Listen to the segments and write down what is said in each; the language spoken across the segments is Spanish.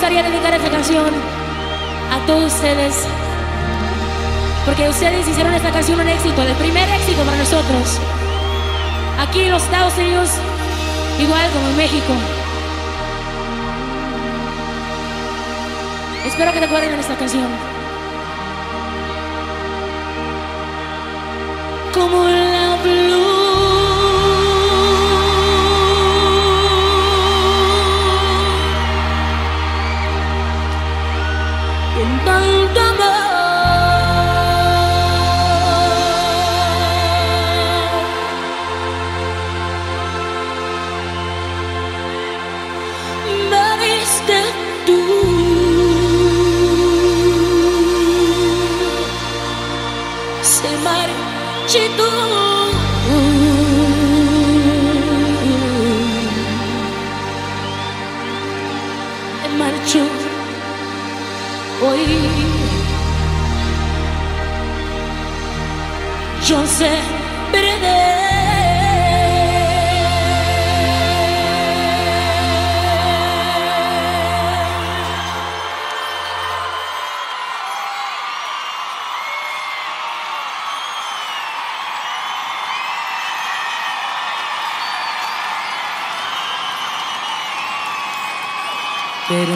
gustaría dedicar esta canción a todos ustedes, porque ustedes hicieron esta canción un éxito, el primer éxito para nosotros. Aquí en los Estados Unidos, igual como en México. Espero que te acuerden de esta canción. Como la blue en tanto amor, me diste tú. Se marchitó, marchó hoy. Yo sé perder. Pero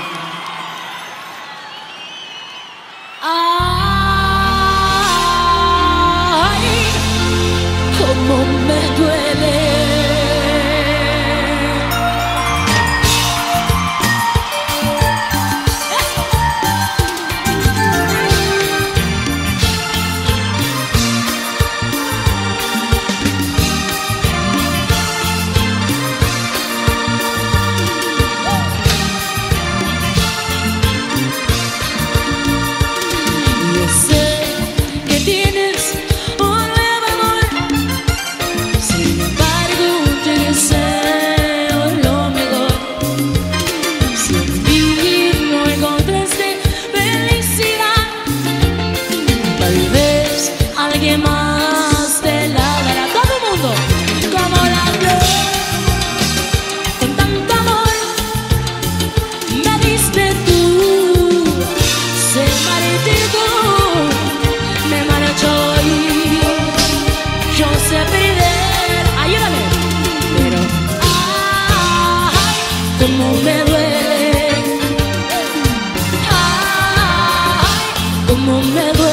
ay, cómo me duele. Alguien más te la dará. Todo el mundo, como la flor, con tanto amor me diste tú. Se marchitó, me marchó y yo sé perder. Ayúdame. Pero ay, cómo me duele. Ay, cómo me duele.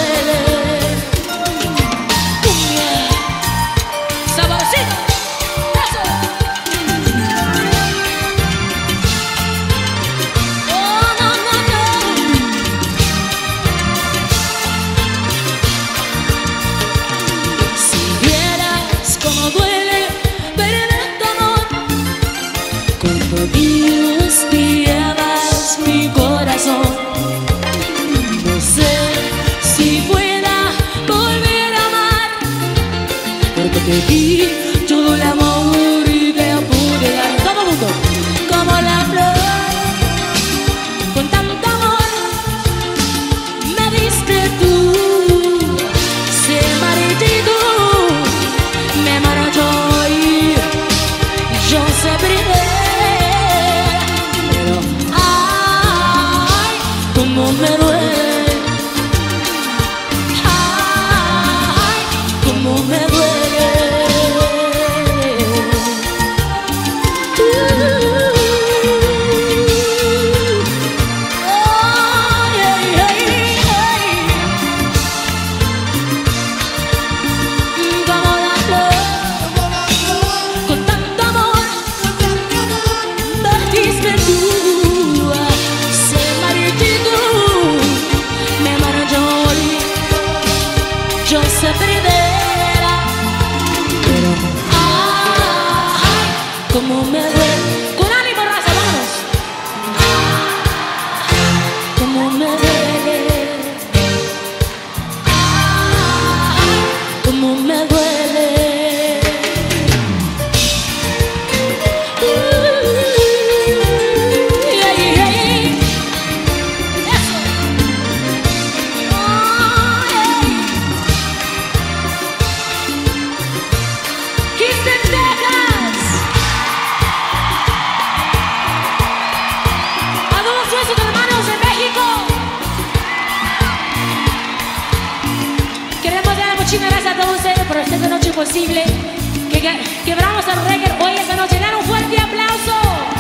Dios llevas mi corazón. No sé si pueda volver a amar, porque te di todo el amor y te pude dar. Todo el mundo, como la flor, con tanto amor me diste tú. Se marchitó, me marchó y yo sé perder. Cómo me duele, ay, cómo me duele. Ay, ay, ay, ay. Como la flor, con tanto amor, me diste tú. Yo sé perder, pero ay, cómo me duele. Con ánimo, raza, vamos. Cómo me duele. Ay, cómo me duele. posible que quebramos el reggae hoy esta noche. Dan un fuerte aplauso.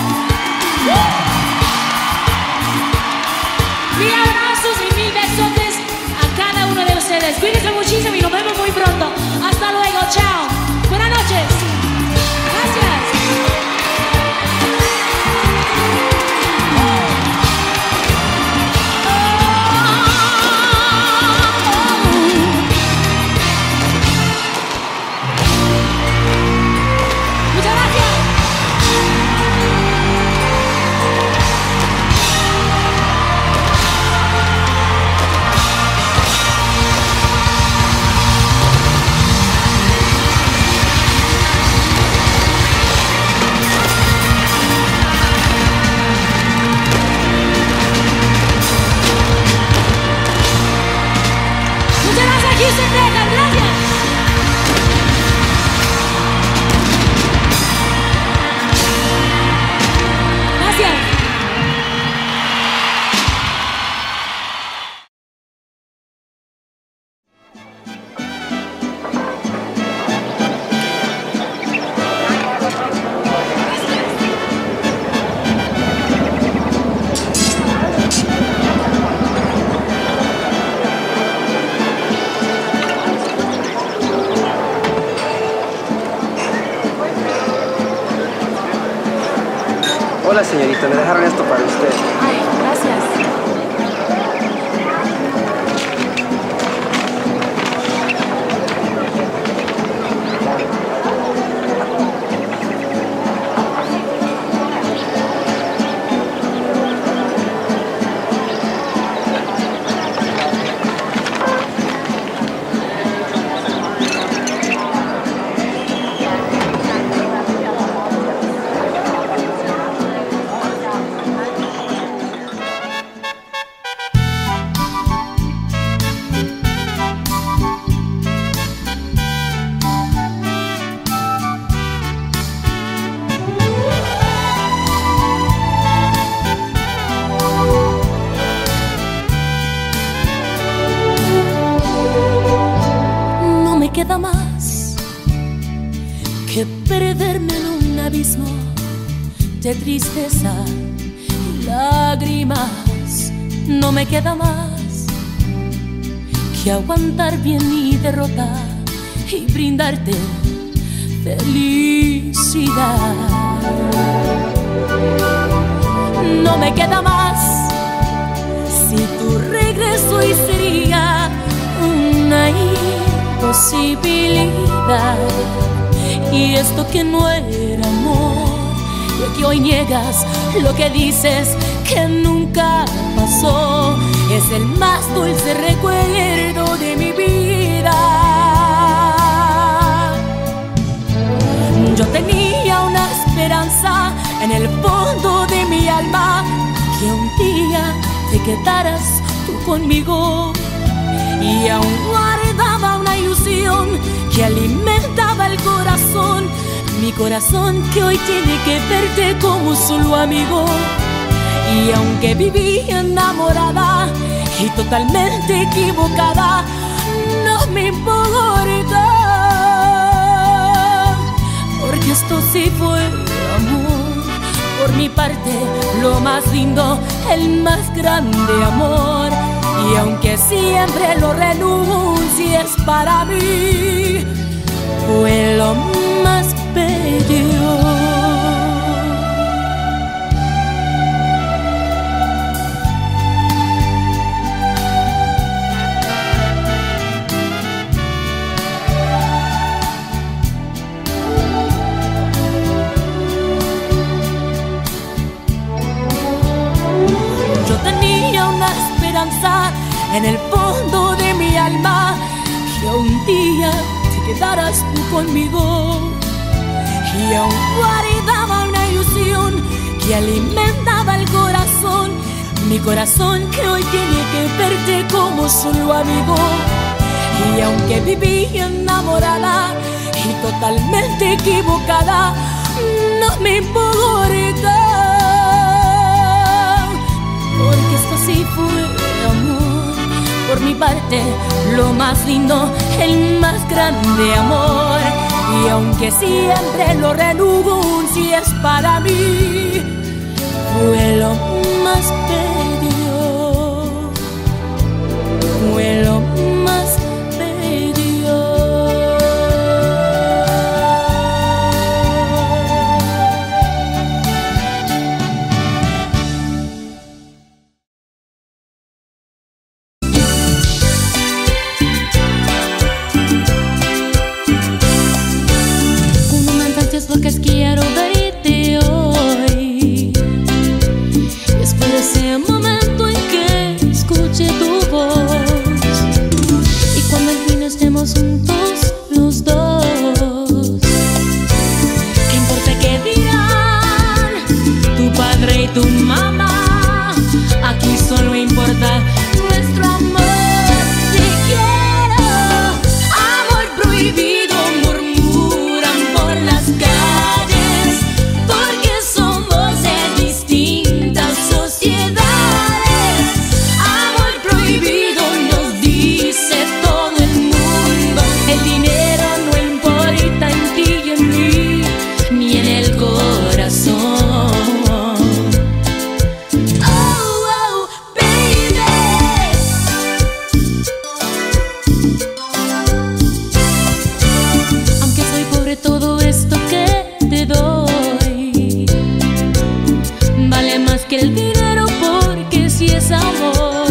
Mil abrazos y mil besotes a cada uno de ustedes. Cuídense muchísimo y nos vemos muy pronto. Hasta luego, chao. Buenas noches. Gracias. Houston, Texas, gracias. Gracias. Hola señorita, me dejaron esto para usted. Ay, gracias. Queda más que perderme en un abismo de tristeza y lágrimas. No me queda más que aguantar bien mi derrota y brindarte felicidad. No me queda más si tu regreso hoy sería una posibilidad. Y esto que no era amor, y que hoy niegas lo que dices que nunca pasó, es el más dulce recuerdo de mi vida. Yo tenía una esperanza en el fondo de mi alma, que un día te quedaras tú conmigo, y aún guardaba una ilusión que alimentaba el corazón, mi corazón que hoy tiene que verte como solo amigo. Y aunque viví enamorada y totalmente equivocada, no me importa, porque esto sí fue amor. Por mi parte, lo más lindo, el más grande amor. Y aunque siempre lo renuncies para mí, fue lo más bello. Yo tenía una esperanza en el fondo de mi alma, que un día te quedaras tú conmigo, y aún guardaba una ilusión que alimentaba el corazón, mi corazón que hoy tiene que verte como solo amigo. Y aunque viví enamorada y totalmente equivocada, no me importa, porque esto sí fue amor. Por mi parte, lo más lindo, el más grande amor. Y aunque siempre lo renuncie, es para mí, fue lo más bello, fue lo más bello. Con tantas bocas quiero verte hoy. Después de ese momento en que escuché tu voz, y cuando al fin estemos juntos los dos, ¿qué importa qué dirán tu padre y tu mamá? Aquí solo importa nuestro amor. Te quiero, amor prohibido, murmuran por las calles, porque somos de distintas sociedades. Amor prohibido nos dice todo el mundo. El dinero no importa en ti y en mí, ni en el corazón. Oh, oh, baby. Aunque soy pobre, todo esto que te doy vale más que el dinero, porque si es amor.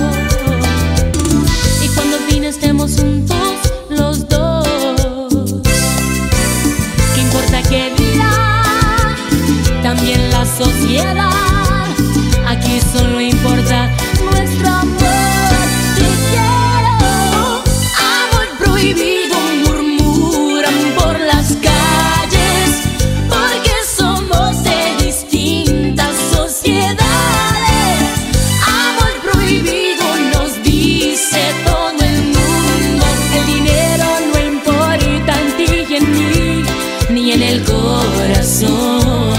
Y cuando al fin estemos juntos los dos, ¿qué importa qué dirá también la sociedad? Aquí solo importa nuestro amor. Te quiero, amor prohibido, murmuran por las calles, porque somos de distintas sociedades. Amor prohibido nos dice todo el mundo. El dinero no importa en ti y en mí, ni en el corazón.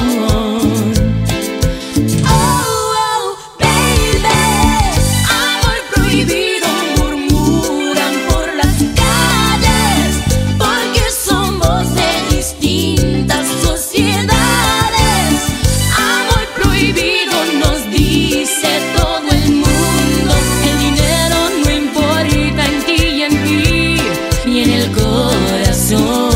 Oh, oh, baby. Amor prohibido, murmuran por las calles, porque somos de distintas sociedades. Amor prohibido nos dice todo el mundo. El dinero no importa en ti y en mí, ni en el corazón.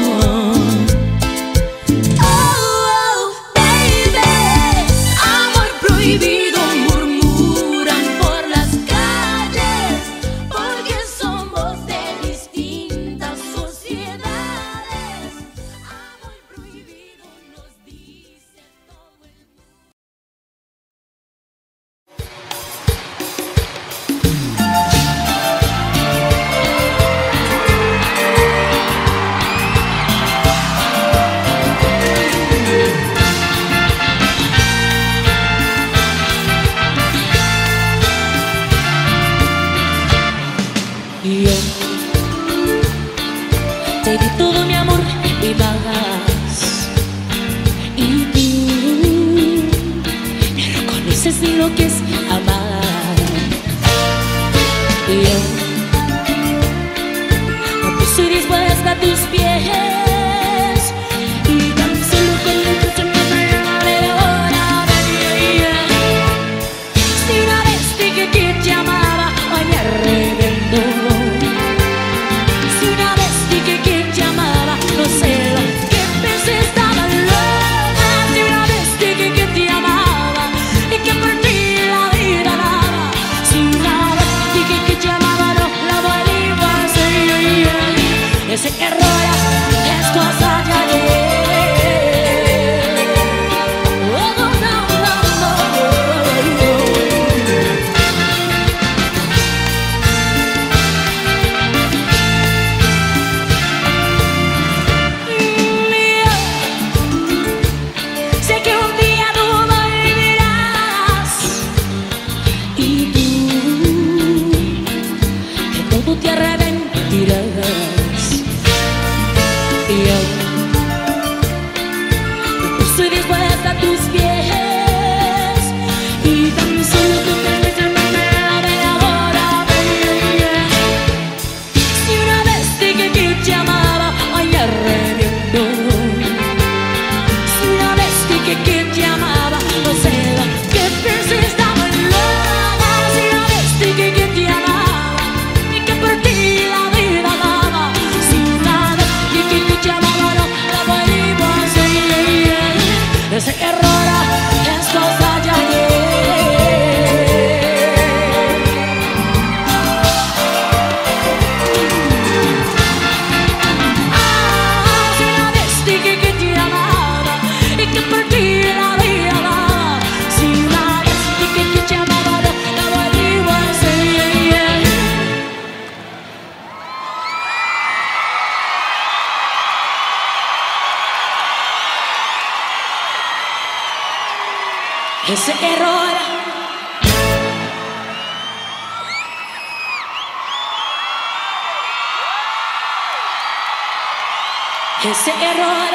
Oh, oh, baby. Amor prohibido, murmuran por las calles, porque somos de distintas sociedades. Amor prohibido nos dice todo el mundo. Y yo te di todo mi amor y más, y tú no conoces ni lo que es amar. Y yo no estoy dispuesta a tus pies, y tan solo con el que se me ahora, baby. Si una vez dije que te amaba, hoy me arrepiento. Si una vez dije que te amaba, no sé lo que pensé, estaba loca. Si una vez dije que te amaba y que por ti la vida daba. Si una vez dije que te amaba, no la vuelvo a hacer. Ese error es cosa de ayer. Oh, no, no, no, sé que un día tú volverás, y tú de todo te arrepentirás. Y yo no estoy dispuesta a tus pies, y tan solo tú me dices me ahora, baby. Si una vez dije que te amaba, hoy me arrepiento. ese error. Ese error.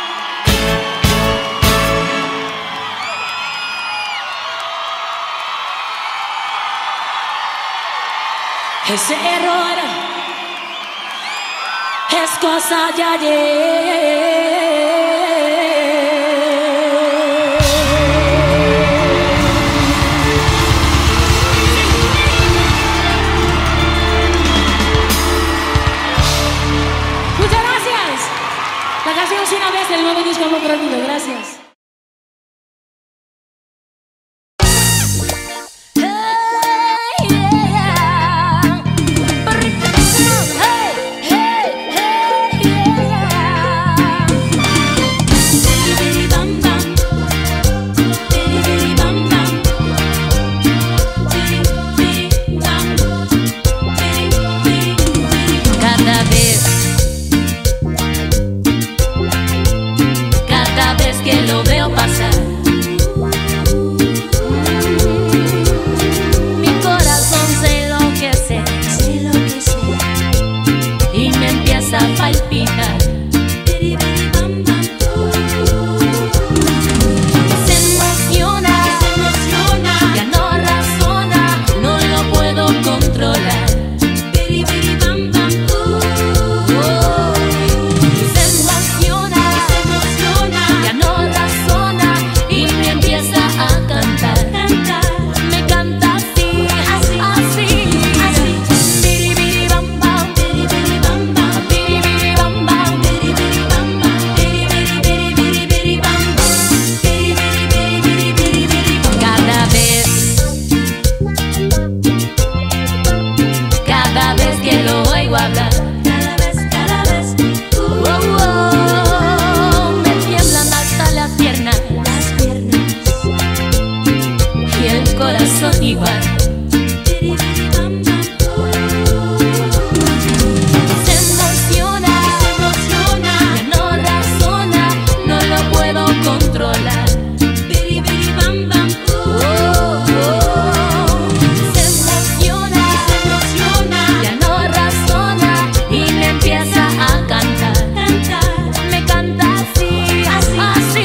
Ese error es cosa de ayer. Muchas gracias. La canción Una Vez del nuevo disco Amor Prohibido. Gracias. Que lo veo pasar, mi corazón se enloquece y me empieza a palpitar. Se emociona, ya no razona, no lo puedo controlar. Corazón igual. Se emociona, ya no razona, no lo puedo controlar. Se emociona, ya no razona y me empieza a cantar. Me canta así, así.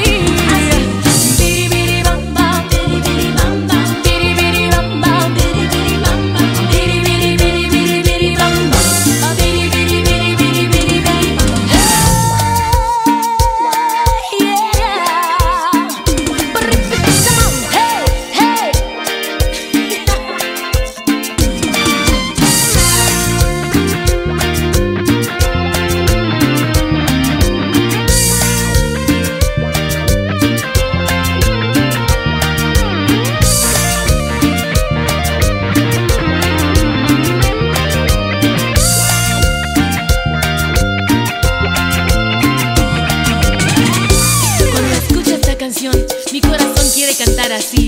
Mi corazón quiere cantar así.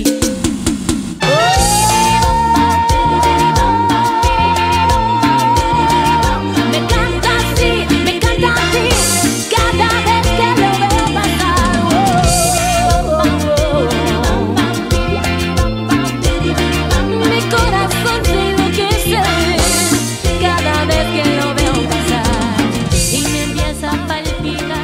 Me canta así, cada vez que lo veo pasar. Mi corazón se enloquece cada vez que lo veo pasar y me empieza a palpitar.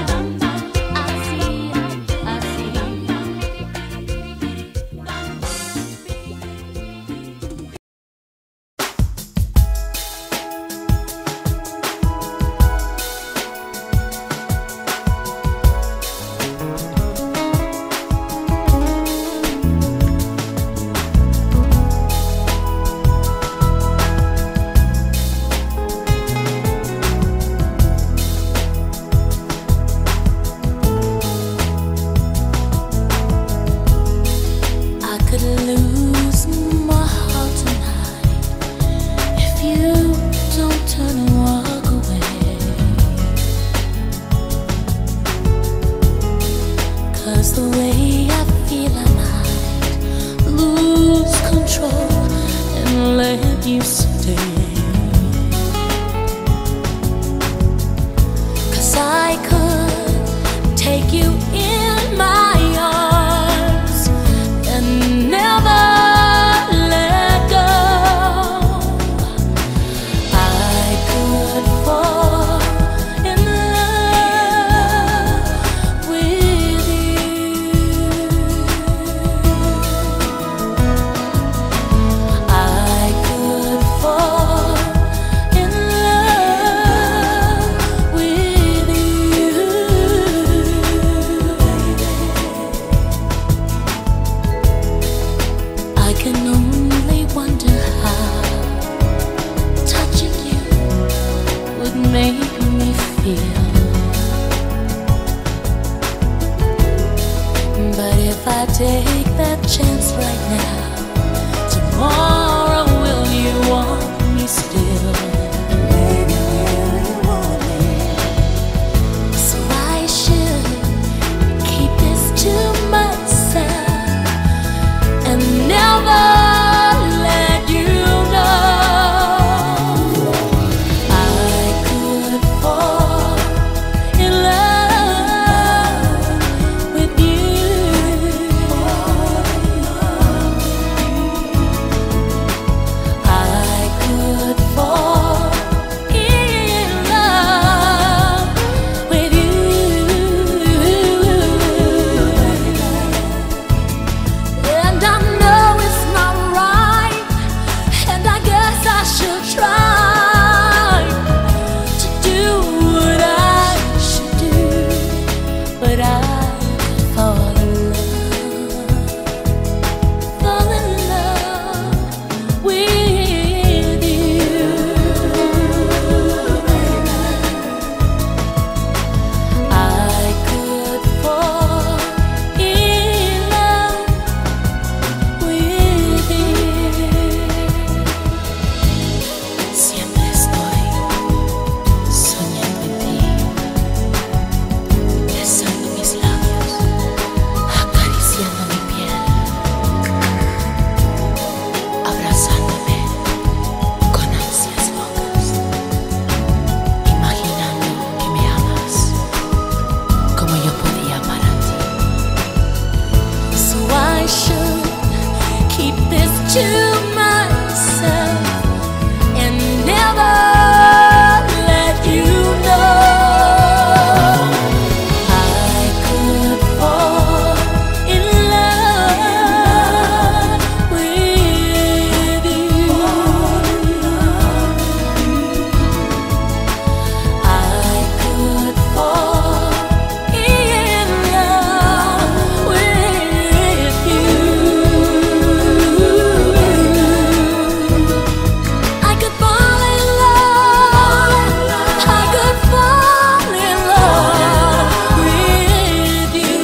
The way I feel, I might lose control and let you stay. 'Cause I could take you in my arms and I take that chance right now? Tomorrow will you want me still? Baby, will you want me? So I should keep this to myself and never let you know. I could fall in love with you. I could fall in love with you. And I know it's not right, and I guess I should try to do what I should do, but I could fall in love with you. I could fall in love with you. Siempre estoy soñando en ti, besando mis labios, acariciando mi piel, abrazándome con ansias locas, imaginando que me amas como yo podía amar a ti. So I should keep this to myself and never let you know. I could fall in love with you. I could fall in love with you. I could fall in love. I could fall in love with you.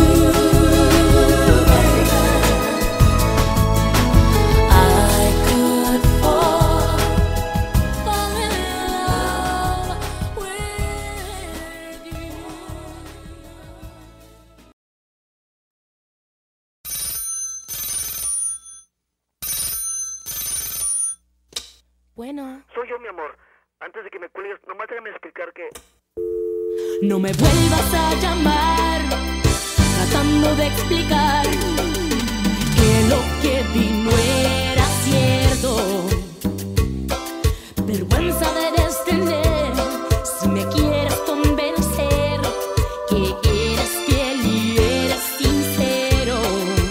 I could fall in love with you. Bueno, Soy yo, mi amor. Antes de que me cuelgues, nomás déjame explicar que... No me vuelvas a llamar tratando de explicar que lo que vi no era cierto. Vergüenza debes tener si me quieres convencer que eres fiel y eres sincero.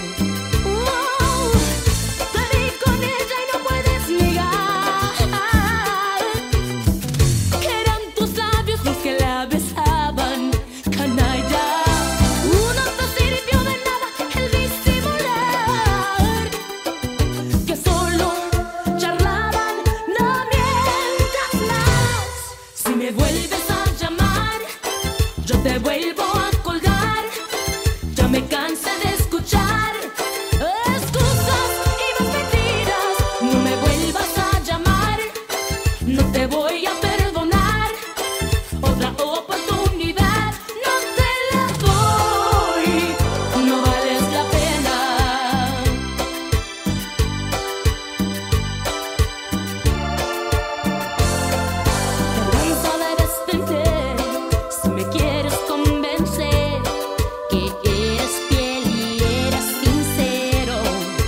Te vi con ella y no puedes negar que eran tus labios los que la besaban, canalla. No te sirvió de nada el disimular, que solo charlaban, no mientas más. Si me vuelves a llamar, yo te vuelvo a colgar. Ya me cansé de escuchar excusas y más mentiras. No me vuelvas a llamar, no te voy a perdonar. Otra oportunidad no te la doy, no vales la pena. Vergüenza debes tener si me quieres convencer que eres fiel y eres sincero.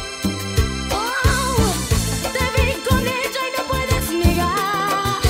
Te vi con ella y no puedes negar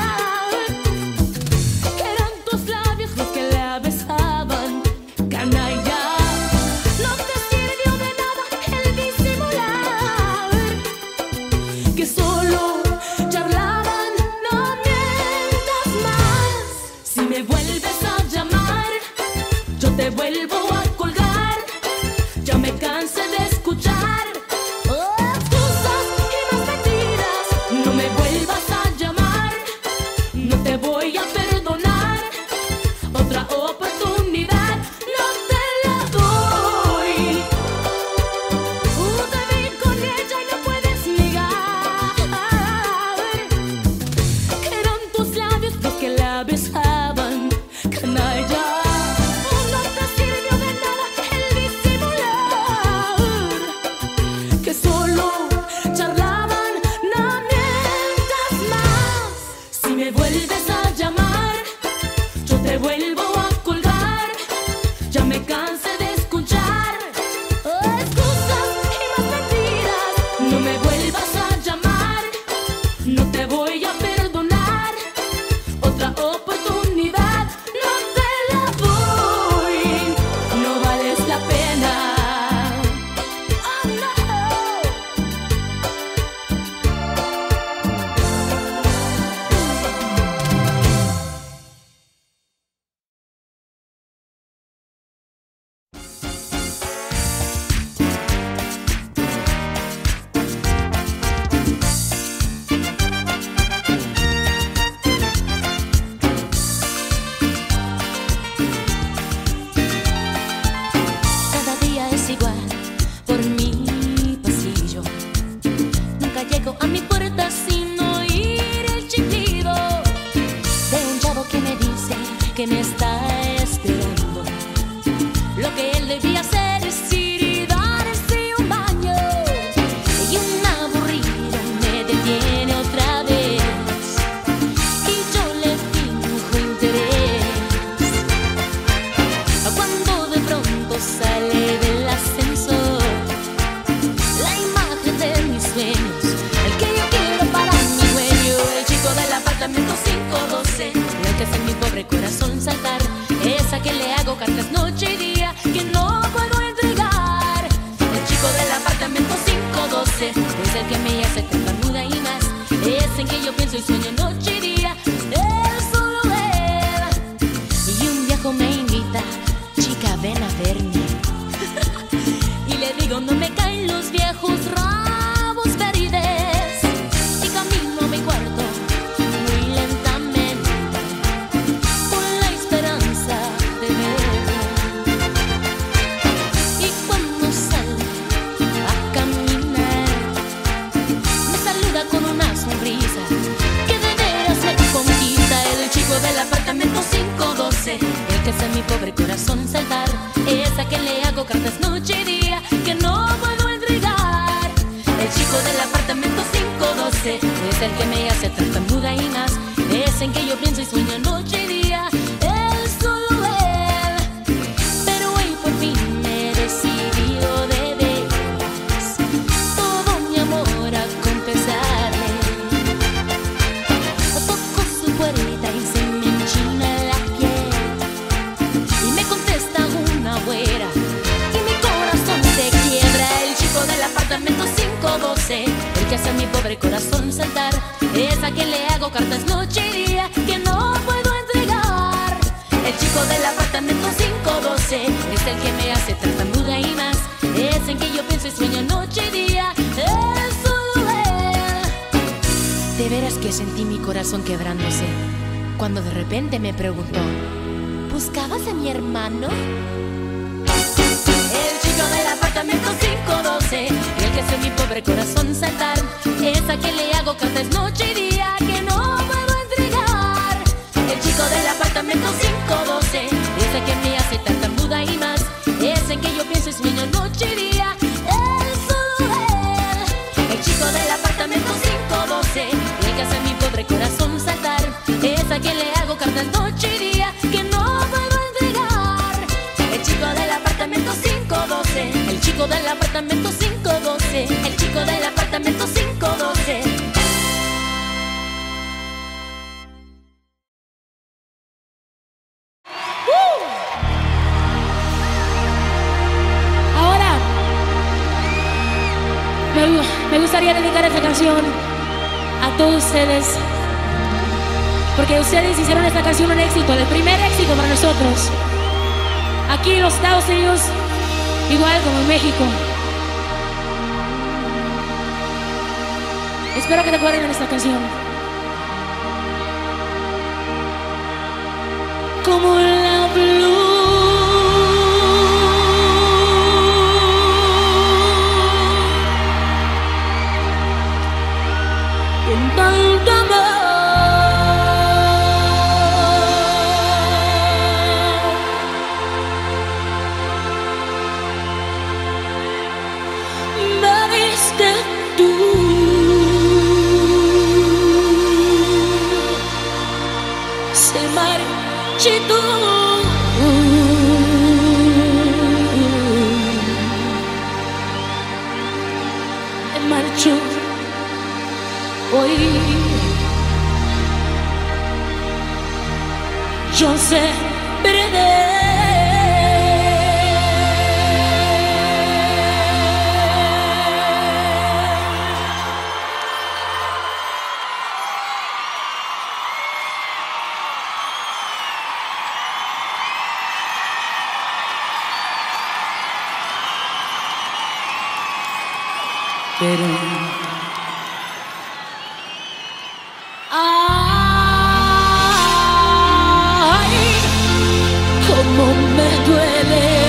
que eran tus labios los que la besaban, canalla. No te sirvió de nada el disimular, que solo charlaban, no mientas más. Si me vuelves a llamar, yo te vuelvo a colgar. Ya me cansé de escuchar excusas y más mentiras. No me vuelvas a llamar, no te voy a perdonar. Otra oportunidad no te la doy, que me está esperando. Lo que él debía hacer es ir y darse un baño. Y un aburrido me detiene otra vez y yo le finjo interés. Cuando de pronto sale del ascensor la imagen de mis sueños, el que yo quiero para mi dueño, el chico del apartamento 512, el que hace mi pobre corazón saltar, esa que le hago cartas noche y día que no puedo entregar. El chico del apartamento 512 es el que me hace tartamuda y más, es en que yo pienso y sueño noche y día, él, solo él. Y un viejo me invita, chica ven a verme, y le digo no me caen los viejos rabos verdes, y camino a mi cuarto muy lentamente con la esperanza de verlo. Y cuando salgo a caminar me saluda con una sonrisa que de veras me conquista. El chico del apartamento 512, el que hace mi pobre corazón saltar, esa que le hago cartas noche y día que no puedo entregar. El chico del apartamento 512 es el que me hace tartamuda y más, es en que yo pienso y sueño noche y día, él, solo él. Pero hoy por fin me he decidido de veras todo mi amor a confesarle. Toco su puerta y se me enchina la piel y me contesta una güera y mi corazón se quiebra. El chico del apartamento 512, el que hace a mi pobre corazón saltar, esa que le hago cartas noche y día que no puedo entregar. El chico del apartamento 512 es el que me hace tartamuda y más, es en que yo pienso y sueño noche y día, él, solo él. De veras que sentí mi corazón quebrándose cuando de repente me preguntó, ¿buscabas a mi hermano? El chico del apartamento 512, el que hace mi pobre corazón saltar, esa que le hago cartas noche y día que no puedo entregar. El chico del apartamento 512, ese que me hace tartamuda y más, es en que yo pienso y sueño noche y día, él, solo él. El chico del apartamento 512, el que hace mi pobre corazón saltar, esa que le hago cartas noche y día que no puedo entregar. El chico del apartamento 512, el chico del apartamento 512, el chico del apartamento 512. Ahora me gustaría dedicar esta canción a todos ustedes, porque ustedes hicieron esta canción un éxito, el primer éxito para nosotros aquí en los Estados Unidos, igual como en México. Espero que te acuerden de esta canción. Como la blue en tanto amor, me diste tú. Se marchitó, marchó hoy. Yo sé perder. Pero ay, cómo me duele.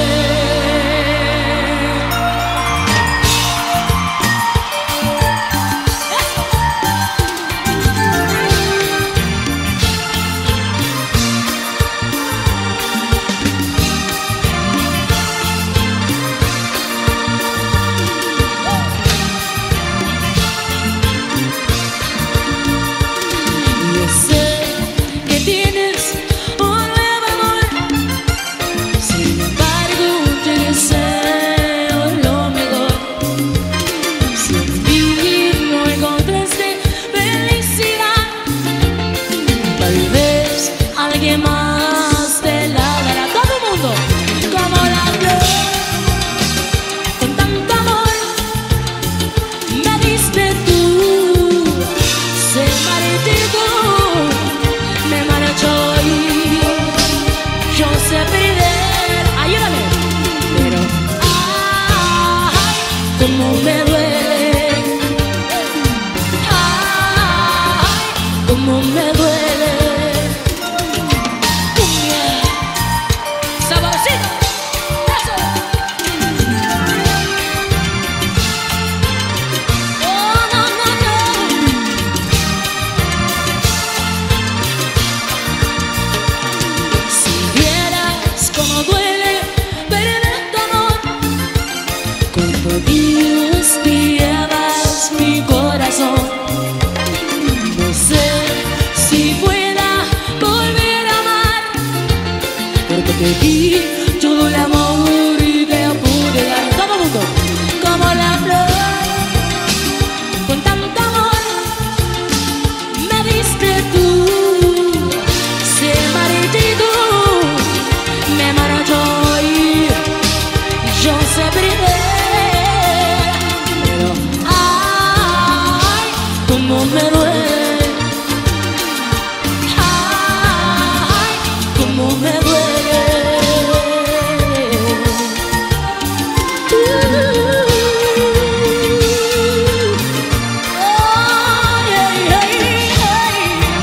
te di todo el amor que pude dar. Todo el mundo, como la flor, con tanto amor me diste tú. Se marchito, me marchó y yo sé perder. Pero ay, como me duele. Me duele. Ay, ay, ay, ay.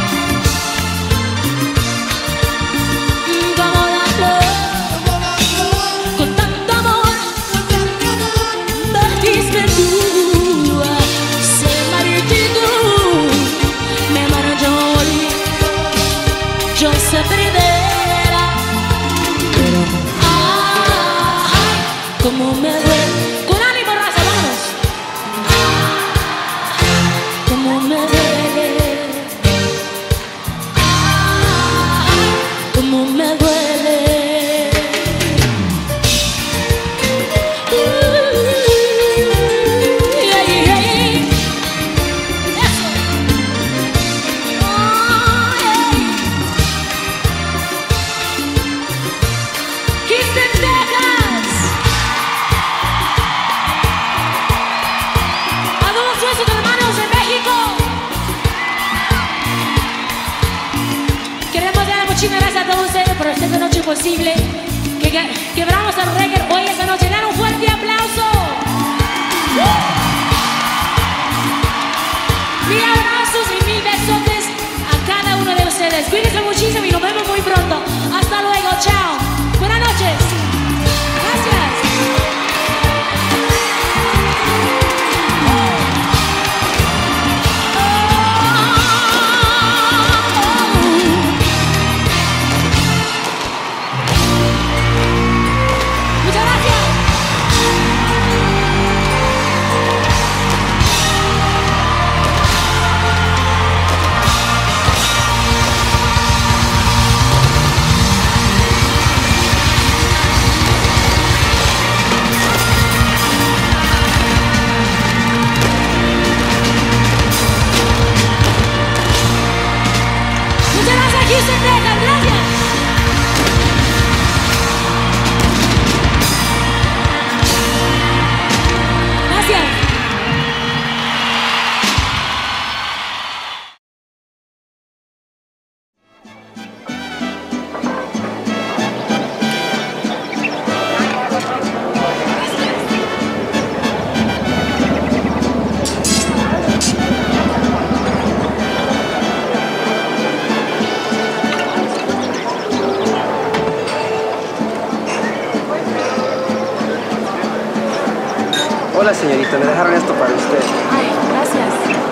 Como la flor, con tanto amor, me diste tú. Se marchito, me marchó y yo sé perder. Como me duele. Con ánimo, raza, vamos. Como me duele. Como me duele. Ay, ay. Eso. Ay. Houston, Texas. Hermanos en México, queremos dar muchísimas gracias a todos ustedes por esta noche posible que quebramos el reggae hoy esta noche. Dan un fuerte aplauso. Mil abrazos y mil besotes a cada uno de ustedes. Cuídense muchísimo y nos vemos muy pronto. Hasta luego, chao. Buenas noches. Gracias. Houston, Texas, gracias. Gracias. Hola señorita, me dejaron esto para usted. Ay, gracias.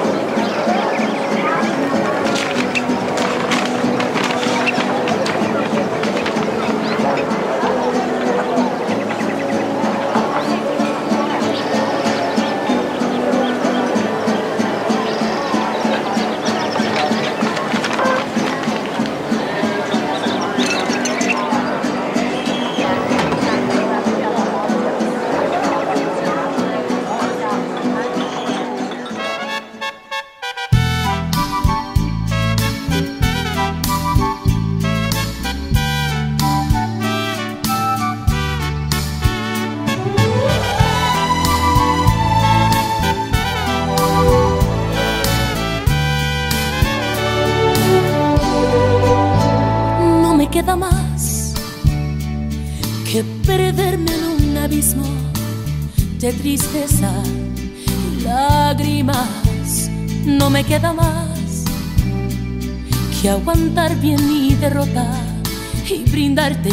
Queda más que perderme en un abismo de tristeza y lágrimas. No me queda más que aguantar bien mi derrota y brindarte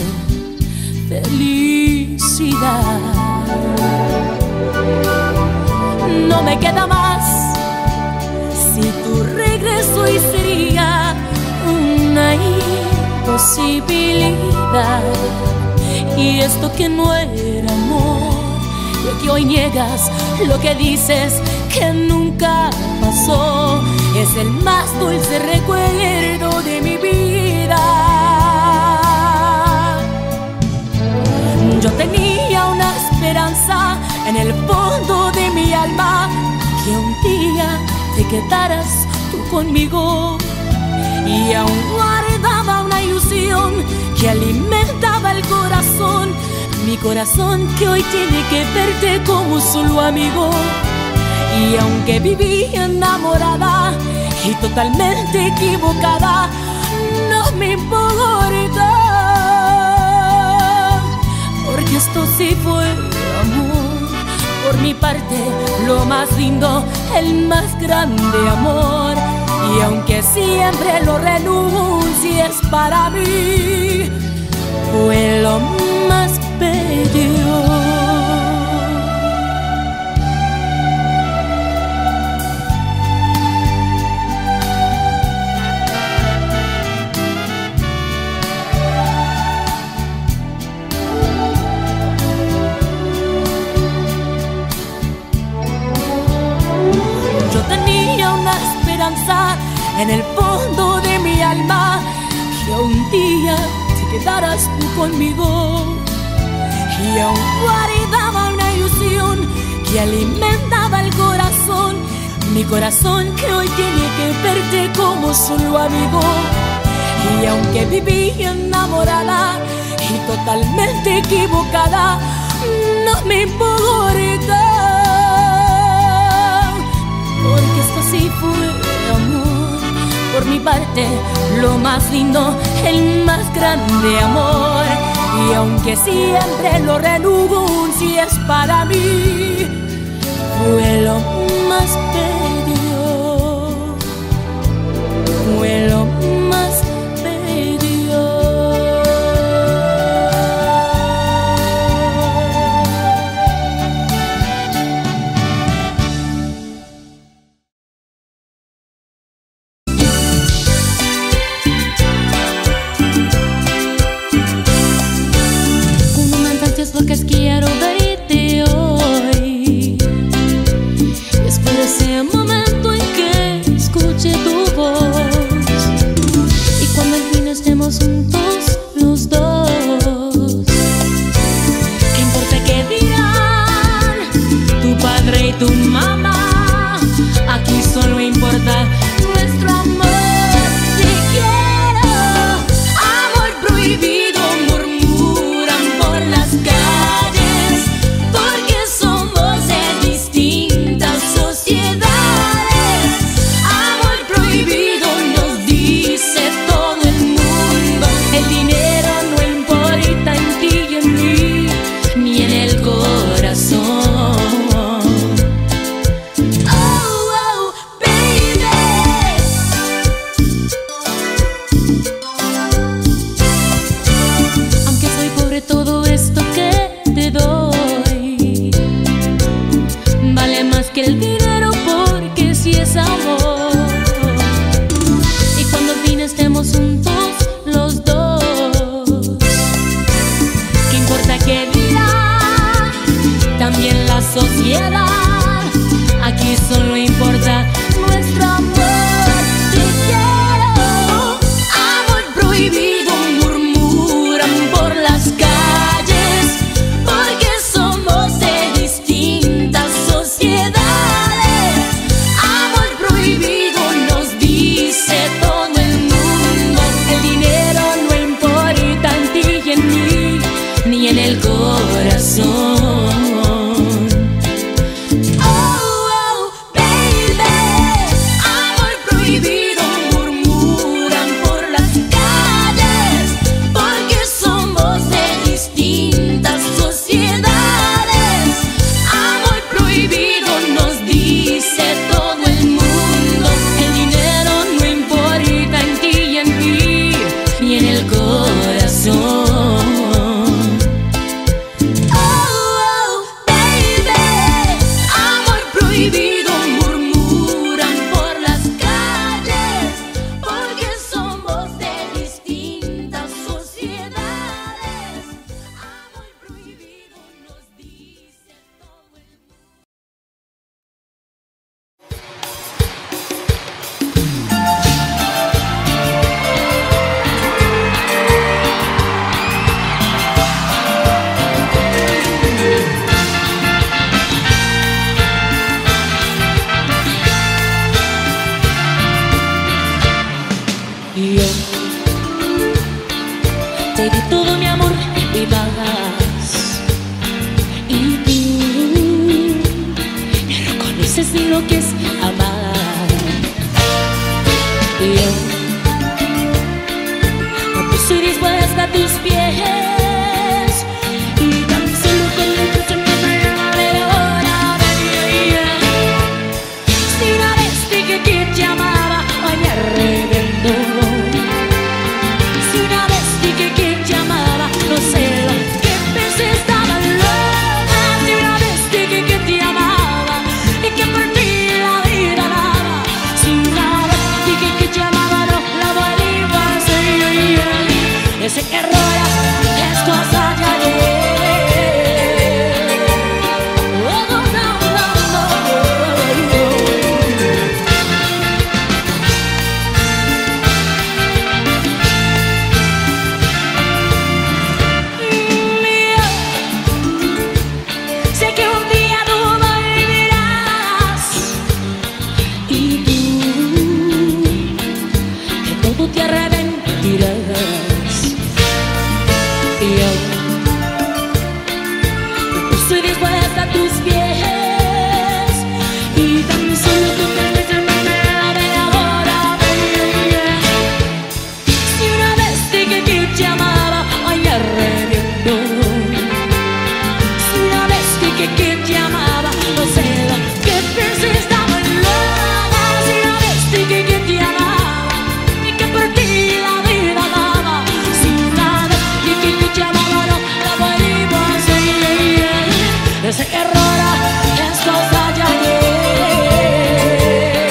felicidad. No me queda más si tu regreso hoy sería una posibilidad. Y esto que no era amor, lo que hoy niegas, lo que dices que nunca pasó, es el más dulce recuerdo de mi vida. en el fondo de mi alma que un día te quedaras tú conmigo. Y aún guardaba una ilusión que alimentaba el corazón, mi corazón que hoy tiene que verte como solo amigo. Y aunque viví enamorada y totalmente equivocada, no me importa, porque esto sí fue amor. Por mi parte, lo más lindo, el más grande amor. Y aunque siempre lo renuncies para mí, fue lo más bello. En el fondo de mi alma que un día te quedaras tú conmigo. Y aún guardaba una ilusión que alimentaba el corazón, mi corazón que hoy tiene que verte como solo amigo. Y aunque viví enamorada y totalmente equivocada, no me importa, porque esto sí fue amor. Por mi parte, lo más lindo, el más grande amor. Y aunque siempre lo renuncies para mí, fue lo más bello, fue lo más bello. Porque quiero verte hoy. Espero ese momento en que escuche tu voz. sé lo que es amar. Y yo estoy dispuesta a tus pies y tan solo con el pecho me regale ahora. Si una vez dije que te amaba, hoy me arrepiento. Si una vez dije que te amaba, no sé lo que pensé, estaba loca. Si una vez dije que te amaba y que por ti la vida daba. Si una vez dije que te amaba, no la volví a hacer. Ese error es cosa de ayer. Oh, no, no, no, no. Sé que un día tú volverás y tú de todo te arrepentirás. Y yo estoy dispuesta a tus pies y tan solo tú me ves ahora. Si una vez dije que te amaba, hoy me arrepiento. Si una vez dije que te amaba, no sé lo que pensé, estaba loca. Si una vez dije que te amaba y que por ti la vida daba. Si una vez dije que te amaba, no la volví a hacer. Ese error es cosa de ayer.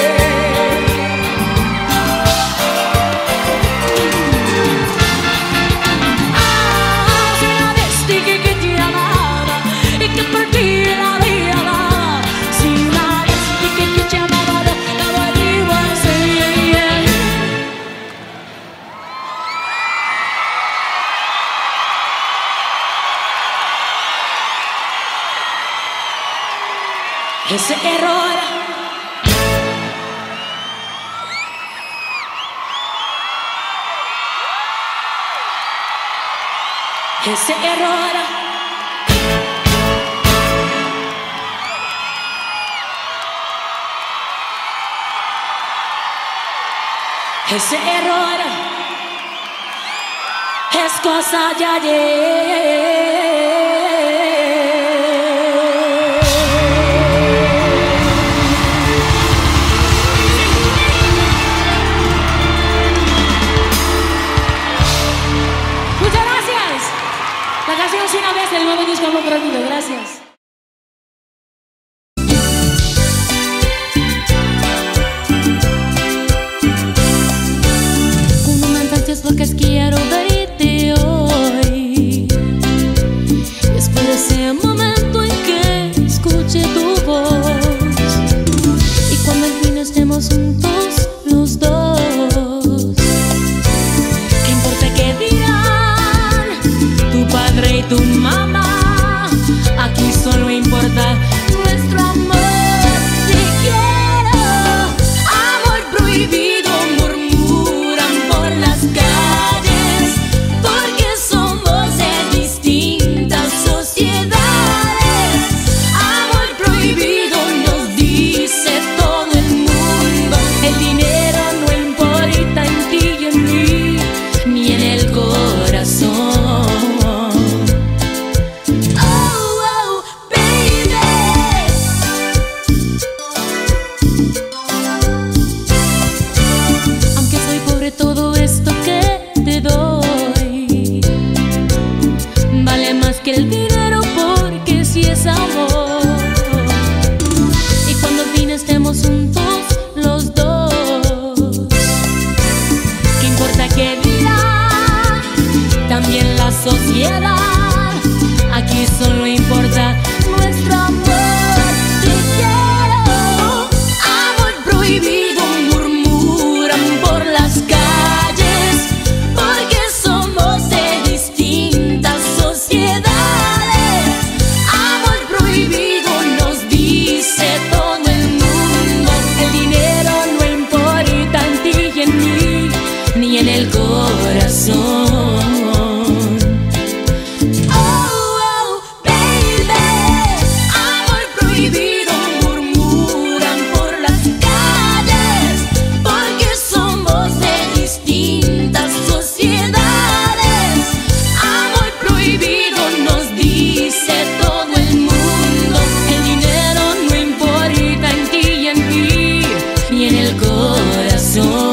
Si una vez dije que te amaba y que por ti la vida daba. Si una vez dije que te amaba, no la volví a hacer. Ese error ese error ese error es cosa de ayer. Muchas gracias. La canción Si una vez del nuevo disco Amor Prohibido. Gracias. Como mandantes locas quiero verte hoy. Después de ese momento en que escuché tu voz y cuando al fin estemos juntos los dos. ¿Qué importa qué dirán tu padre y tu mamá? Aquí solo importa nuestro amor. Te quiero, amor prohibido, murmuran por las calles, porque somos de distintas sociedades. Amor prohibido nos dice todo el mundo. El dinero no importa en ti y en mí, ni en el corazón. Todo esto que te doy vale más que el dinero, porque si es amor. Y cuando al fin estemos juntos los dos, ¿qué importa qué dirá también la sociedad? Aquí solo importa nuestro amor. Te quiero, amor prohibido, murmuran por las calles, porque somos de distintas sociedades. Amor prohibido nos dice todo el mundo. El dinero no importa en ti y en mí, ni en el corazón. yo.